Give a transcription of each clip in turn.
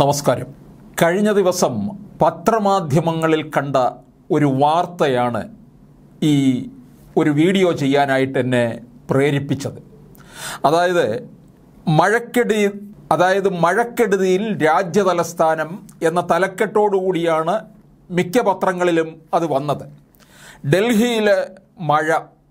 നമസ്കാരം. കഴിഞ്ഞ ദിവസം പത്രമാധ്യമങ്ങളിൽ കണ്ട ഒരു വാർത്തയാണ് ഈ ഒരു വീഡിയോ ചെയ്യാനായിട്ട് എന്നെ പ്രേരിപ്പിച്ചത്. മഴക്കെടുതിയിൽ രാജ്യതലസ്ഥാനം എന്ന തലക്കെട്ടോടുകൂടിയാണ് മിക്ക പത്രങ്ങളിലും അത് വന്നത്. ഡൽഹിയിലെ മഴ,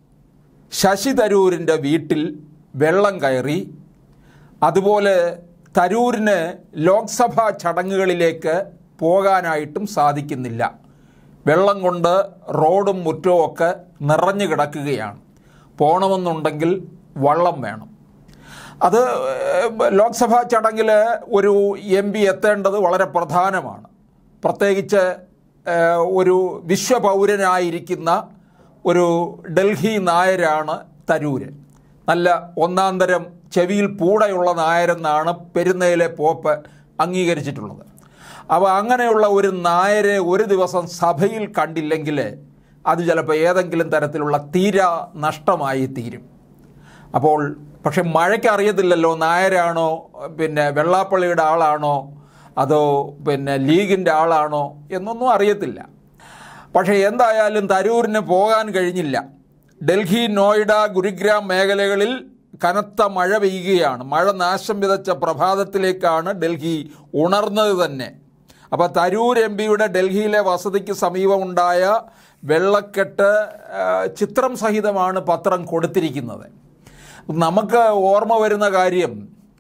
ശശി തരൂരിൻ്റെ വീട്ടിൽ വെള്ളം കയറി, അതുപോലെ തരൂരിന് ലോക്സഭാ ചടങ്ങുകളിലേക്ക് പോകാനായിട്ടും സാധിക്കുന്നില്ല. വെള്ളം കൊണ്ട് റോഡും മുറ്റവും ഒക്കെ നിറഞ്ഞു കിടക്കുകയാണ്. പോകണമെന്നുണ്ടെങ്കിൽ വള്ളം വേണം. അത് ലോക്സഭാ ചടങ്ങിൽ ഒരു MP എത്തേണ്ടത് വളരെ പ്രധാനമാണ്. പ്രത്യേകിച്ച് ഒരു വിശ്വപൗരനായിരിക്കുന്ന ഒരു ഡൽഹി നായരാണ് തരൂര്. നല്ല ഒന്നാന്തരം ചെവിയിൽ പൂടയുള്ള നായരെന്നാണ് പെരുന്നയിലെ പോപ്പ് അംഗീകരിച്ചിട്ടുള്ളത്. അപ്പോൾ അങ്ങനെയുള്ള ഒരു നായരെ ഒരു ദിവസം സഭയിൽ കണ്ടില്ലെങ്കിൽ അത് ചിലപ്പോൾ ഏതെങ്കിലും തരത്തിലുള്ള തീരാ നഷ്ടമായി തീരും. അപ്പോൾ പക്ഷെ മഴയ്ക്ക് അറിയത്തില്ലല്ലോ നായരാണോ, വെള്ളാപ്പള്ളിയുടെ ആളാണോ, അതോ ലീഗിൻ്റെ ആളാണോ എന്നൊന്നും അറിയത്തില്ല. പക്ഷേ എന്തായാലും തരൂരിന് പോകാൻ കഴിഞ്ഞില്ല. ഡൽഹി, നോയിഡ, ഗുരുഗ്രാം മേഖലകളിൽ കനത്ത മഴ പെയ്യുകയാണ്. മഴ നാശം വിതച്ച പ്രഭാതത്തിലേക്കാണ് ഡൽഹി ഉണർന്നത് തന്നെ. അപ്പോൾ തരൂർ MPയുടെ ഡൽഹിയിലെ വസതിക്ക് സമീപമുണ്ടായ വെള്ളക്കെട്ട് ചിത്രം സഹിതമാണ് പത്രം കൊടുത്തിരിക്കുന്നത്. നമുക്ക് ഓർമ്മ വരുന്ന കാര്യം,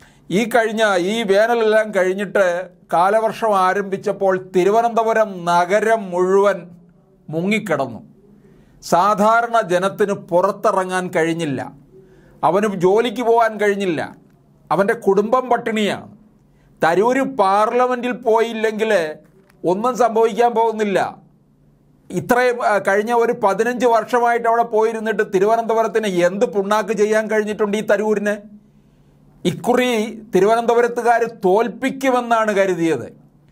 ഈ വേനലെല്ലാം കഴിഞ്ഞിട്ട് കാലവർഷം ആരംഭിച്ചപ്പോൾ തിരുവനന്തപുരം നഗരം മുഴുവൻ മുങ്ങിക്കിടന്നു. സാധാരണ ജനത്തിന് പുറത്തിറങ്ങാൻ കഴിഞ്ഞില്ല. അവന് ജോലിക്ക് പോകാൻ കഴിഞ്ഞില്ല. അവൻ്റെ കുടുംബം പട്ടിണിയാണ്. തരൂര് പാർലമെൻറ്റിൽ പോയില്ലെങ്കിൽ ഒന്നും സംഭവിക്കാൻ പോകുന്നില്ല. ഇത്രയും കഴിഞ്ഞ ഒരു 15 വർഷമായിട്ട് അവിടെ പോയിരുന്നിട്ട് തിരുവനന്തപുരത്തിന് എന്ത് പുണ്ണാക്ക് ചെയ്യാൻ കഴിഞ്ഞിട്ടുണ്ട് ഈ തരൂരിന്? ഇക്കുറി തിരുവനന്തപുരത്തുകാർ തോൽപ്പിക്കുമെന്നാണ് കരുതിയത്.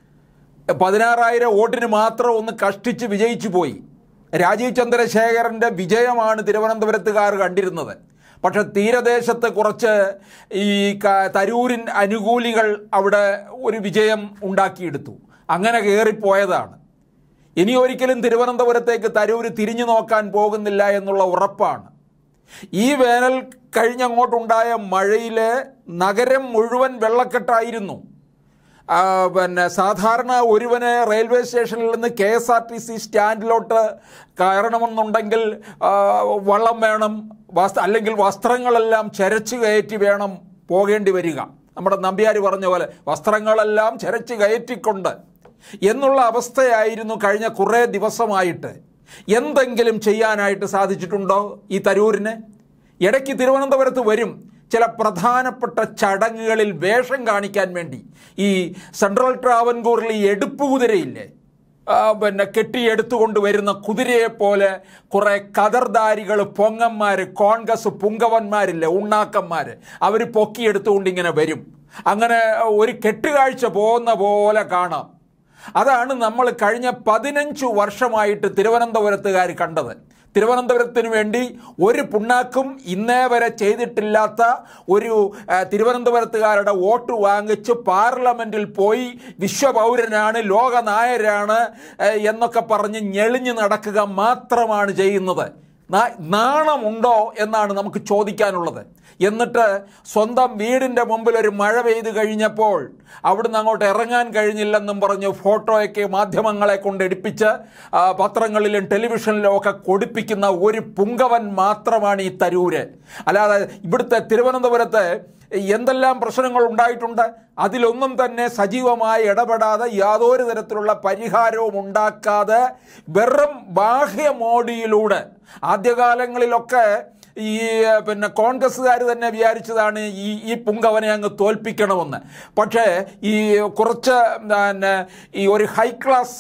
16,000 വോട്ടിന് മാത്രം ഒന്ന് കഷ്ടിച്ച് വിജയിച്ചു പോയി. രാജീവ് ചന്ദ്രശേഖരൻ്റെ വിജയമാണ് തിരുവനന്തപുരത്തുകാർ കണ്ടിരുന്നത്. പക്ഷെ തീരദേശത്ത് കുറച്ച് ഈ തരൂരിൻ അനുകൂലികൾ അവിടെ ഒരു വിജയം ഉണ്ടാക്കിയെടുത്തു. അങ്ങനെ കയറിപ്പോയതാണ്. ഇനി ഒരിക്കലും തിരുവനന്തപുരത്തേക്ക് തരൂര് തിരിഞ്ഞു നോക്കാൻ പോകുന്നില്ല എന്നുള്ള ഉറപ്പാണ്. ഈ വേനൽ കഴിഞ്ഞങ്ങോട്ടുണ്ടായ മഴയിൽ നഗരം മുഴുവൻ വെള്ളക്കെട്ടായിരുന്നു. സാധാരണ ഒരുവന് റെയിൽവേ സ്റ്റേഷനിൽ നിന്ന് KSRTC സ്റ്റാൻഡിലോട്ട് കയറണമെന്നുണ്ടെങ്കിൽ വള്ളം വേണം, അല്ലെങ്കിൽ വസ്ത്രങ്ങളെല്ലാം ചരച്ച് കയറ്റി വേണം പോകേണ്ടി വരിക. നമ്മുടെ നമ്പ്യാർ പറഞ്ഞ പോലെ വസ്ത്രങ്ങളെല്ലാം ചരച്ച് കയറ്റിക്കൊണ്ട് എന്നുള്ള അവസ്ഥയായിരുന്നു കഴിഞ്ഞ കുറേ ദിവസമായിട്ട്. എന്തെങ്കിലും ചെയ്യാനായിട്ട് സാധിച്ചിട്ടുണ്ടോ ഈ തരൂരിന്? ഇടയ്ക്ക് തിരുവനന്തപുരത്ത് വരും ചില പ്രധാനപ്പെട്ട ചടങ്ങുകളിൽ വേഷം കാണിക്കാൻ വേണ്ടി. ഈ സെൻട്രൽ ട്രാവൻകൂറിൽ ഈ എടുപ്പ് കുതിരയില്ലേ, കെട്ടിയെടുത്തുകൊണ്ട് വരുന്ന കുതിരയെപ്പോലെ കുറേ കതർധാരികൾ, പൊങ്ങന്മാർ, കോൺഗ്രസ് പുങ്കവന്മാരില്ലേ, ഉണ്ണാക്കന്മാർ, അവർ പൊക്കിയെടുത്തുകൊണ്ട് ഇങ്ങനെ വരും. അങ്ങനെ ഒരു കെട്ടുകാഴ്ച പോകുന്ന പോലെ കാണാം. അതാണ് നമ്മൾ കഴിഞ്ഞ 15 വർഷമായിട്ട് തിരുവനന്തപുരത്തുകാർ കണ്ടത്. തിരുവനന്തപുരത്തിന് വേണ്ടി ഒരു പുണ്ണാക്കും ഇന്നേ വരെ ചെയ്തിട്ടില്ലാത്ത ഒരു തിരുവനന്തപുരത്തുകാരുടെ വോട്ട് വാങ്ങിച്ച് പാർലമെൻറ്റിൽ പോയി വിശ്വപൗരനാണ്, ലോകനായരാണ് എന്നൊക്കെ പറഞ്ഞ് ഞെളിഞ്ഞ് നടക്കുക മാത്രമാണ് ചെയ്യുന്നത്. നാണമുണ്ടോ എന്നാണ് നമുക്ക് ചോദിക്കാനുള്ളത്. എന്നിട്ട് സ്വന്തം വീടിൻ്റെ മുമ്പിൽ ഒരു മഴ പെയ്ത് കഴിഞ്ഞപ്പോൾ അവിടുന്ന് അങ്ങോട്ട് ഇറങ്ങാൻ കഴിഞ്ഞില്ലെന്നും പറഞ്ഞ് ഫോട്ടോയൊക്കെ മാധ്യമങ്ങളെ കൊണ്ട് എടുപ്പിച്ച് പത്രങ്ങളിലും ടെലിവിഷനിലും ഒക്കെ കൊടുപ്പിക്കുന്ന ഒരു പുങ്കവൻ മാത്രമാണ് ഈ തരൂര്. അല്ലാതെ ഇവിടുത്തെ തിരുവനന്തപുരത്ത് എന്തെല്ലാം പ്രശ്നങ്ങൾ ഉണ്ടായിട്ടുണ്ട്, അതിലൊന്നും തന്നെ സജീവമായി ഇടപെടാതെ യാതൊരു തരത്തിലുള്ള പരിഹാരവും ഉണ്ടാക്കാതെ വെറും ബാഹ്യ മോഡിയിലൂടെ ആദ്യകാലങ്ങളിലൊക്കെ ഈ കോൺഗ്രസ്സുകാർ തന്നെ വിചാരിച്ചതാണ് ഈ പുങ്കവനെ അങ്ങ് തോൽപ്പിക്കണമെന്ന്. പക്ഷേ ഈ കുറച്ച് ഈ ഒരു ഹൈ ക്ലാസ്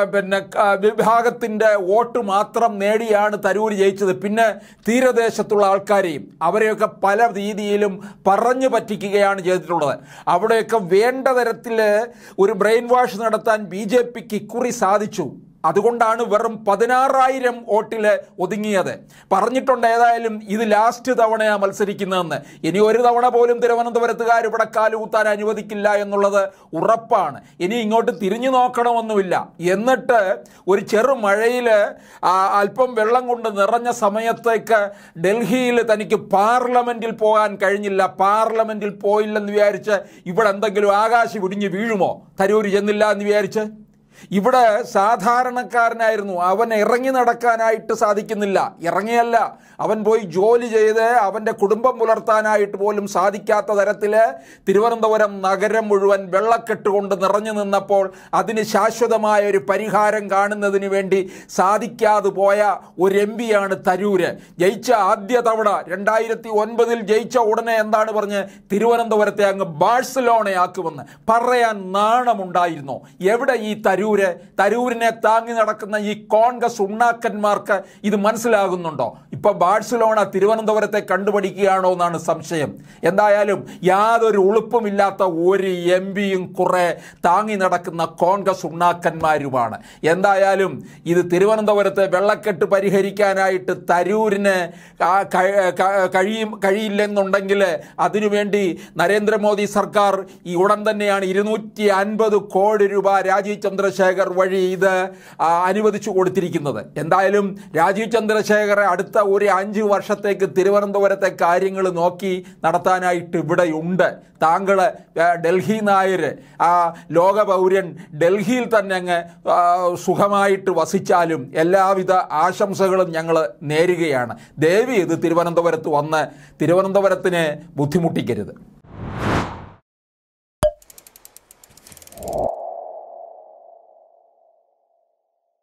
വിഭാഗത്തിൻ്റെ വോട്ട് മാത്രം നേടിയാണ് തരൂർ ജയിച്ചത്. പിന്നെ തീരദേശത്തുള്ള ആൾക്കാരെയും അവരെയൊക്കെ പല രീതിയിലും പറഞ്ഞു പറ്റിക്കുകയാണ് ചെയ്തിട്ടുള്ളത്. അവിടെയൊക്കെ വേണ്ട തരത്തിൽ ഒരു ബ്രെയിൻ വാഷ് നടത്താൻ BJPക്ക് ഇക്കുറി സാധിച്ചു. അതുകൊണ്ടാണ് വെറും 16,000 വോട്ടിൽ ഒതുങ്ങിയത്. പറഞ്ഞിട്ടുണ്ട് ഏതായാലും ഇത് ലാസ്റ്റ് തവണയാണ് മത്സരിക്കുന്നതെന്ന്. ഇനി ഒരു തവണ പോലും തിരുവനന്തപുരത്തുകാർ ഇവിടെ കാലുകുത്താൻ അനുവദിക്കില്ല എന്നുള്ളത് ഉറപ്പാണ്. ഇനി ഇങ്ങോട്ട് തിരിഞ്ഞു നോക്കണമൊന്നുമില്ല. എന്നിട്ട് ഒരു ചെറു മഴയിൽ അല്പം വെള്ളം കൊണ്ട് നിറഞ്ഞ സമയത്തേക്ക് ഡൽഹിയിൽ തനിക്ക് പാർലമെന്റിൽ പോകാൻ കഴിഞ്ഞില്ല. പാർലമെന്റിൽ പോയില്ലെന്ന് വിചാരിച്ച് ഇവിടെ എന്തെങ്കിലും ആകാശം ഇടിഞ്ഞ് വീഴുമോ? തരൂർ ചെന്നില്ല എന്ന് വിചാരിച്ച്? ഇവിടെ സാധാരണക്കാരനായിരുന്നു, അവൻ ഇറങ്ങി നടക്കാനായിട്ട് സാധിക്കുന്നില്ല. ഇറങ്ങിയല്ല, അവൻ പോയി ജോലി ചെയ്ത് അവൻ്റെ കുടുംബം പുലർത്താനായിട്ട് പോലും സാധിക്കാത്ത തരത്തിൽ തിരുവനന്തപുരം നഗരം മുഴുവൻ വെള്ളക്കെട്ട് കൊണ്ട് നിറഞ്ഞു നിന്നപ്പോൾ അതിന് ശാശ്വതമായ ഒരു പരിഹാരം കാണുന്നതിന് വേണ്ടി സാധിക്കാതെ പോയ ഒരു MP-യാണ് തരൂര്. ജയിച്ച ആദ്യ തവണ 2009 ജയിച്ച ഉടനെ എന്താണ് പറഞ്ഞ്? തിരുവനന്തപുരത്തെ അങ്ങ് ബാഴ്സലോണയാക്കുമെന്ന്. പറയാൻ നാണമുണ്ടായിരുന്നോ? എവിടെ ഈ തരൂരിനെ താങ്ങി നടക്കുന്ന ഈ കോൺഗ്രസ് ഉണ്ണാക്കന്മാർക്ക് ഇത് മനസ്സിലാകുന്നുണ്ടോ? ഇപ്പൊ ബാഴ്സലോണ തിരുവനന്തപുരത്തെ കണ്ടുപിടിക്കുകയാണോ എന്നാണ് സംശയം. എന്തായാലും യാതൊരു ഉളുപ്പുമില്ലാത്ത ഒരു MP-യും കുറെ താങ്ങി നടക്കുന്ന കോൺഗ്രസ് ഉണ്ണാക്കന്മാരുമാണ്. എന്തായാലും ഇത് തിരുവനന്തപുരത്തെ വെള്ളക്കെട്ട് പരിഹരിക്കാനായിട്ട് തരൂരിന് കഴിയില്ലെന്നുണ്ടെങ്കിൽ അതിനുവേണ്ടി നരേന്ദ്രമോദി സർക്കാർ ഈ ഉടൻ തന്നെയാണ് 250 കോടി രൂപ രാജീവ് ചന്ദ്രശേഖർ വഴി ഇത് അനുവദിച്ചു കൊടുത്തിരിക്കുന്നത്. എന്തായാലും രാജീവ് ചന്ദ്രശേഖർ അടുത്ത ഒരു 5 വർഷത്തേക്ക് തിരുവനന്തപുരത്തെ കാര്യങ്ങൾ നോക്കി നടത്താനായിട്ട് ഇവിടെയുണ്ട്. താങ്കൾ ഡൽഹി നായർ, ലോക പൗരൻ ഡൽഹിയിൽ തന്നെ അങ്ങ് സുഖമായിട്ട് വസിച്ചാലും എല്ലാവിധ ആശംസകളും ഞങ്ങൾ നേരുകയാണ്. ദയവ് ചെയ്ത് തിരുവനന്തപുരത്ത് വന്ന് തിരുവനന്തപുരത്തിനെ ബുദ്ധിമുട്ടിക്കരുത്.